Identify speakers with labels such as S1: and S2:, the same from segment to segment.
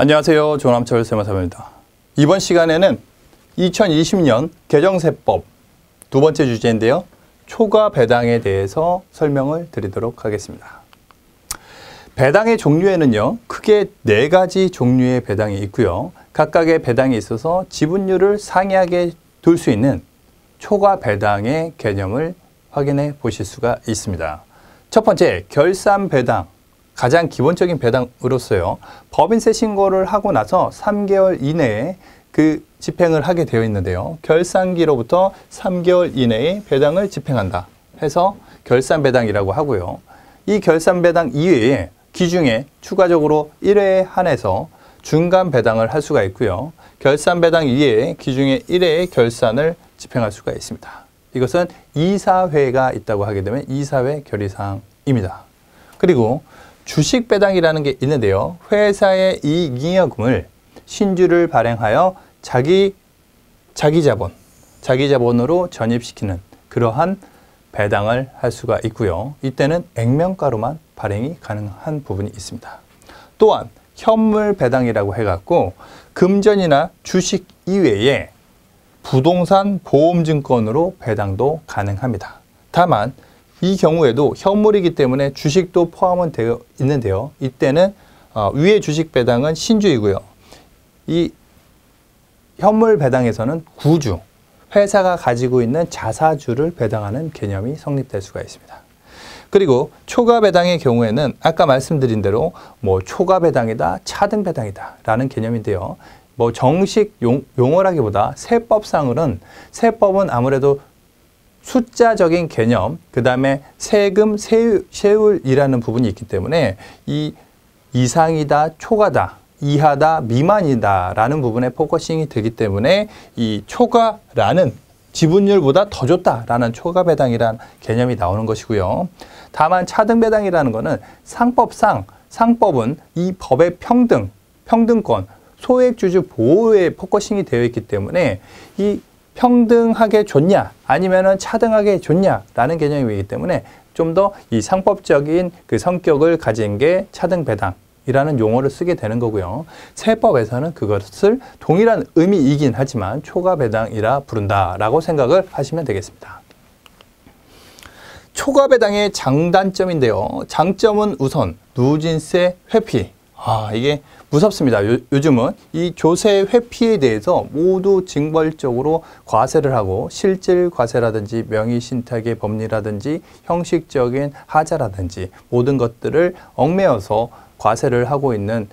S1: 안녕하세요. 조남철 세무사입니다. 이번 시간에는 2020년 개정세법 두 번째 주제인데요. 초과 배당에 대해서 설명을 드리도록 하겠습니다. 배당의 종류에는요, 크게 4가지 종류의 배당이 있고요. 각각의 배당에 있어서 지분율을 상이하게 둘 수 있는 초과 배당의 개념을 확인해 보실 수가 있습니다. 첫 번째, 결산 배당. 가장 기본적인 배당으로서요, 법인세 신고를 하고 나서 3개월 이내에 그 집행을 하게 되어 있는데요. 결산기로부터 3개월 이내에 배당을 집행한다 해서 결산 배당이라고 하고요. 이 결산 배당 이외에 기중에 추가적으로 1회에 한해서 중간 배당을 할 수가 있고요. 결산 배당 이외에 기중에 1회의 결산을 집행할 수가 있습니다. 이것은 이사회가 있다고 하게 되면 이사회 결의사항입니다. 그리고 주식 배당이라는 게 있는데요. 회사의 이익잉여금을 신주를 발행하여 자기 자본으로 전입시키는 그러한 배당을 할 수가 있고요. 이때는 액면가로만 발행이 가능한 부분이 있습니다. 또한 현물 배당이라고 해갖고 금전이나 주식 이외에 부동산 보험증권으로 배당도 가능합니다. 다만 이 경우에도 현물이기 때문에 주식도 포함은 되어 있는데요. 이때는 위의 주식 배당은 신주이고요. 이 현물 배당에서는 구주, 회사가 가지고 있는 자사주를 배당하는 개념이 성립될 수가 있습니다. 그리고 초과 배당의 경우에는 아까 말씀드린 대로 초과 배당이다, 차등 배당이다 라는 개념인데요. 정식 용어라기보다 세법상으로는 세법은 아무래도 숫자적인 개념, 그 다음에 세금, 세율이라는 부분이 있기 때문에 이 이상이다, 초과다, 이하다, 미만이다 라는 부분에 포커싱이 되기 때문에 이 초과라는 지분율보다 더 좋다라는 초과 배당이라는 개념이 나오는 것이고요. 다만 차등 배당이라는 것은 상법은 이 법의 평등권, 소액주주 보호에 포커싱이 되어 있기 때문에 이 평등하게 줬냐 아니면은 차등하게 줬냐라는 개념이기 때문에 좀 더 이 상법적인 그 성격을 가진 게 차등 배당이라는 용어를 쓰게 되는 거고요. 세법에서는 그것을 동일한 의미이긴 하지만 초과 배당이라 부른다라고 생각을 하시면 되겠습니다. 초과 배당의 장단점인데요. 장점은 우선 누진세 회피. 이게 무섭습니다. 요즘은 이 조세 회피에 대해서 모두 징벌적으로 과세를 하고 실질 과세라든지 명의신탁의 법리라든지 형식적인 하자라든지 모든 것들을 얽매여서 과세를 하고 있는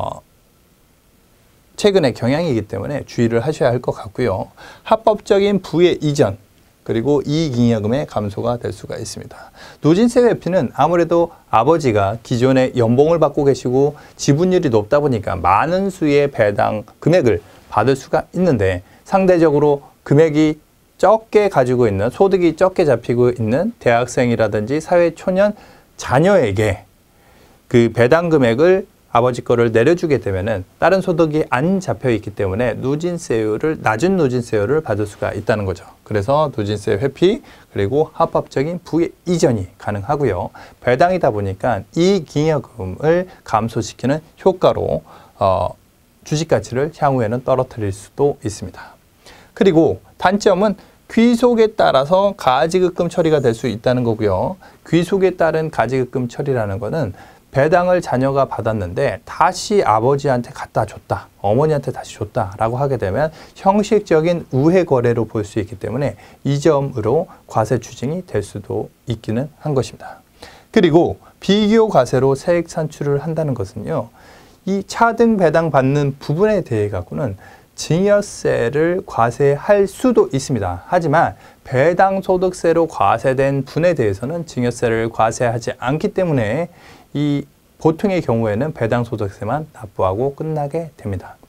S1: 최근의 경향이기 때문에 주의를 하셔야 할 것 같고요. 합법적인 부의 이전 그리고 이익잉여금의 감소가 될 수가 있습니다. 누진세 회피는 아무래도 아버지가 기존에 연봉을 받고 계시고 지분율이 높다 보니까 많은 수의 배당 금액을 받을 수가 있는데 상대적으로 금액이 적게 가지고 있는 소득이 적게 잡히고 있는 대학생이라든지 사회초년 자녀에게 그 배당 금액을 아버지 거를 내려주게 되면은 다른 소득이 안 잡혀 있기 때문에 낮은 누진세율을 받을 수가 있다는 거죠. 그래서 누진세 회피 그리고 합법적인 부의 이전이 가능하고요. 배당이다 보니까 이익잉여금을 감소시키는 효과로 주식 가치를 향후에는 떨어뜨릴 수도 있습니다. 그리고 단점은 귀속에 따라서 가지급금 처리가 될 수 있다는 거고요. 귀속에 따른 가지급금 처리라는 거는 배당을 자녀가 받았는데 다시 아버지한테 갖다 줬다, 어머니한테 다시 줬다라고 하게 되면 형식적인 우회 거래로 볼 수 있기 때문에 이 점으로 과세 추징이 될 수도 있기는 한 것입니다. 그리고 비교 과세로 세액 산출을 한다는 것은요, 이 차등 배당 받는 부분에 대해 갖고는 증여세를 과세할 수도 있습니다. 하지만 배당 소득세로 과세된 분에 대해서는 증여세를 과세하지 않기 때문에 이 보통의 경우에는 배당 소득세만 납부하고 끝나게 됩니다.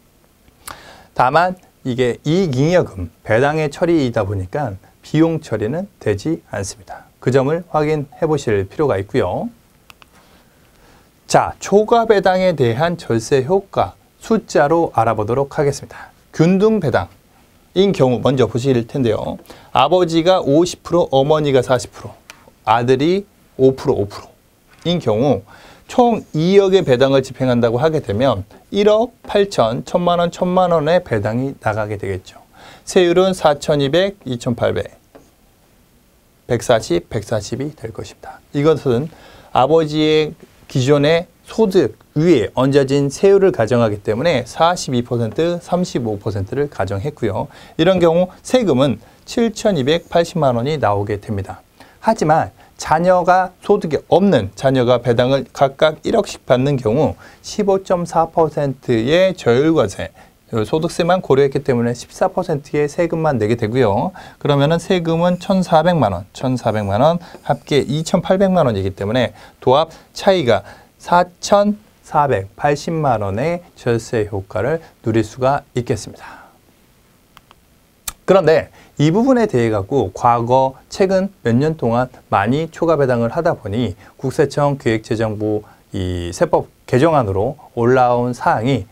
S1: 다만 이게 이익잉여금 배당의 처리이다 보니까 비용 처리는 되지 않습니다. 그 점을 확인해 보실 필요가 있고요. 자, 초과 배당에 대한 절세 효과 숫자로 알아보도록 하겠습니다. 균등 배당인 경우 먼저 보실 텐데요. 아버지가 50%, 어머니가 40%, 아들이 5%, 5%인 경우 총 2억의 배당을 집행한다고 하게 되면 1억 8천, 1천만 원, 1천만 원의 배당이 나가게 되겠죠. 세율은 4,200, 2,800, 140, 140이 될 것입니다. 이것은 아버지의 기존의 소득 위에 얹어진 세율을 가정하기 때문에 42%, 35%를 가정했고요. 이런 경우 세금은 7,280만 원이 나오게 됩니다. 하지만 자녀가 소득이 없는 자녀가 배당을 각각 1억씩 받는 경우 15.4%의 저율과세, 소득세만 고려했기 때문에 14%의 세금만 내게 되고요. 그러면은 세금은 1,400만 원, 1,400만 원, 합계 2,800만 원이기 때문에 도합 차이가 4,480만 원의 절세 효과를 누릴 수가 있겠습니다. 그런데 이 부분에 대해 갖고 과거 최근 몇 년 동안 많이 초과 배당을 하다 보니 국세청 기획재정부 이 세법 개정안으로 올라온 사항이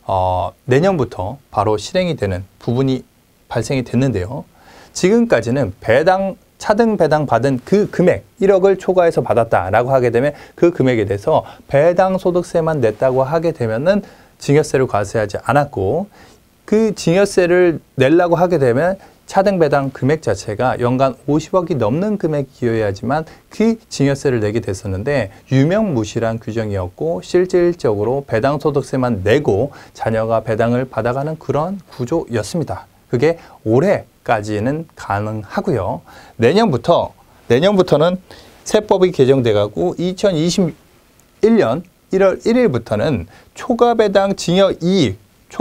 S1: 내년부터 바로 실행이 되는 부분이 발생이 됐는데요. 지금까지는 차등 배당 받은 그 금액 1억을 초과해서 받았다라고 하게 되면 그 금액에 대해서 배당 소득세만 냈다고 하게 되면은 증여세를 과세하지 않았고, 그 증여세를 내려고 하게 되면 차등 배당 금액 자체가 연간 50억이 넘는 금액이어야지만 그 증여세를 내게 됐었는데 유명무실한 규정이었고 실질적으로 배당 소득세만 내고 자녀가 배당을 받아가는 그런 구조였습니다. 그게 올해까지는 가능하고요. 내년부터는 세법이 개정돼 가고 2021년 1월 1일부터는 초과 배당 증여 이익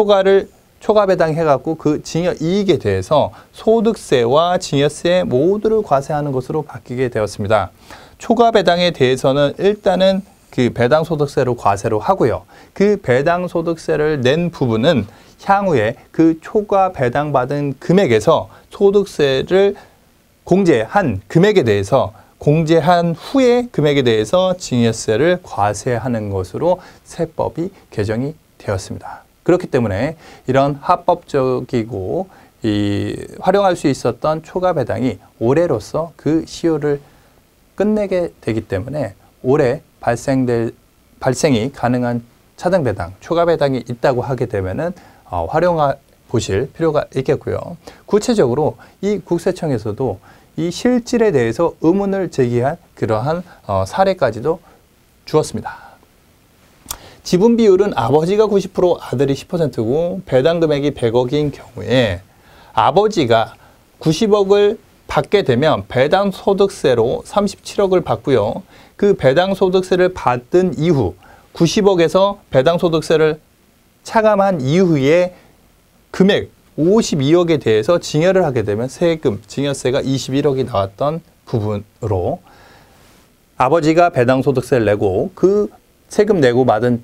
S1: 초과 배당해갖고 그 증여 이익에 대해서 소득세와 증여세 모두를 과세하는 것으로 바뀌게 되었습니다. 초과 배당에 대해서는 일단은 그 배당 소득세로 과세로 하고요. 그 배당 소득세를 낸 부분은 향후에 그 초과 배당 받은 금액에서 소득세를 공제한 금액에 대해서 공제한 후에 금액에 대해서 증여세를 과세하는 것으로 세법이 개정이 되었습니다. 그렇기 때문에 이런 합법적이고 활용할 수 있었던 초과 배당이 올해로서 그 시효를 끝내게 되기 때문에 올해 발생이 가능한 차등 배당, 초과 배당이 있다고 하게 되면은 활용해 보실 필요가 있겠고요. 구체적으로 이 국세청에서도 이 실질에 대해서 의문을 제기한 그러한 사례까지도 주었습니다. 지분 비율은 아버지가 90%, 아들이 10%고 배당 금액이 100억인 경우에 아버지가 90억을 받게 되면 배당 소득세로 37억을 받고요. 그 배당 소득세를 받은 이후 90억에서 배당 소득세를 차감한 이후에 금액 52억에 대해서 증여를 하게 되면 세금, 증여세가 21억이 나왔던 부분으로 아버지가 배당 소득세를 내고 그 세금 내고 받은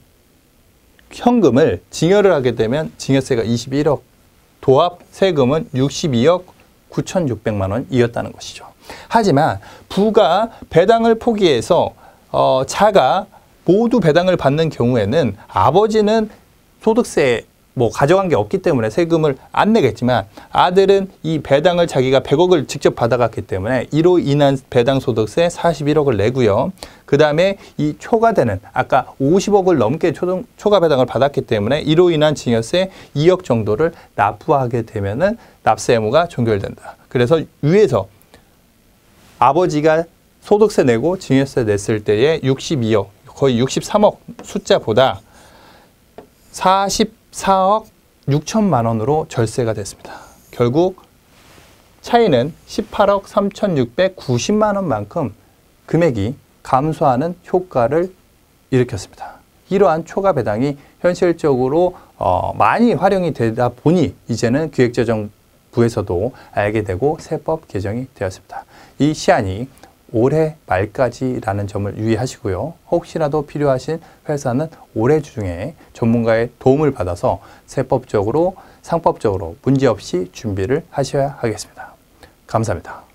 S1: 현금을 증여를 하게 되면 증여세가 21억, 도합 세금은 62억 9,600만 원이었다는 것이죠. 하지만 부가 배당을 포기해서 자가 모두 배당을 받는 경우에는 아버지는 소득세 가져간 게 없기 때문에 세금을 안 내겠지만 아들은 이 배당을 자기가 100억을 직접 받아갔기 때문에 이로 인한 배당 소득세 41억을 내고요. 그 다음에 이 초과되는 아까 50억을 넘게 초과 배당을 받았기 때문에 이로 인한 증여세 2억 정도를 납부하게 되면은 납세 의무가 종결된다. 그래서 위에서 아버지가 소득세 내고 증여세 냈을 때의 62억, 거의 63억 숫자보다 44억 6천만 원으로 절세가 됐습니다. 결국 차이는 18억 3,690만 원만큼 금액이 감소하는 효과를 일으켰습니다. 이러한 초과 배당이 현실적으로 많이 활용이 되다 보니 이제는 기획재정부에서도 알게 되고 세법 개정이 되었습니다. 이 시한이 올해 말까지라는 점을 유의하시고요. 혹시라도 필요하신 회사는 올해 중에 전문가의 도움을 받아서 세법적으로, 상법적으로 문제없이 준비를 하셔야 하겠습니다. 감사합니다.